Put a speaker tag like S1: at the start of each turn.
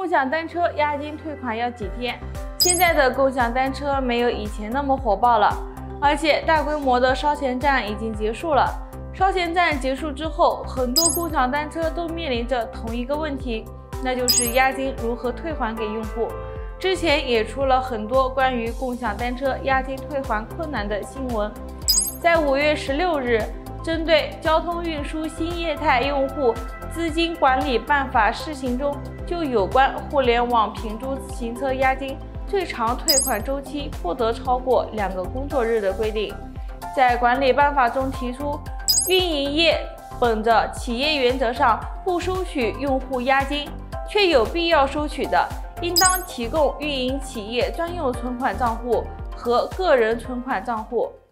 S1: 享单车押金退款要几天。现在的共享单车没有以前那么火爆了，而且大规模的烧钱战已经结束了。烧钱战结束之后，很多共享单车都面临着同一个问题，那就是押金如何退还给用户。之前也出了很多关于共享单车押金退还困难的新闻。在5月16日，针对《交通运输新业态用户资金管理办法》试行中就有关互联网平租自行车押金最长退款周期不得超过2个工作日的规定，在管理办法中提出，运营业本着企业原则上不收取用户押金，却有必要收取的，应当提供运营企业专用存款账户和个人存款账户。